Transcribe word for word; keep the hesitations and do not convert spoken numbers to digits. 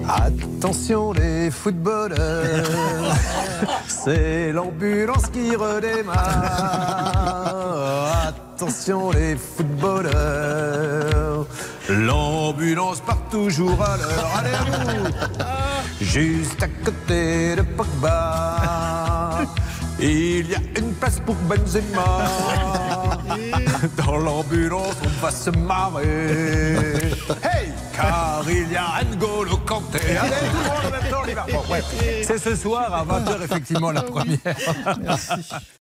Attention les footballeurs, c'est l'ambulance qui redémarre. Attention les footballeurs, l'ambulance part toujours à l'heure. Allez à vous. Juste à côté de Pogba, il y a une place pour Benzema. Dans l'ambulance, on va se marrer. Hey, car il y a N'Golo Kanté. Allez, tout le monde en même temps, Liverpool. Ouais. C'est ce soir à vingt heures, effectivement, la première. Merci.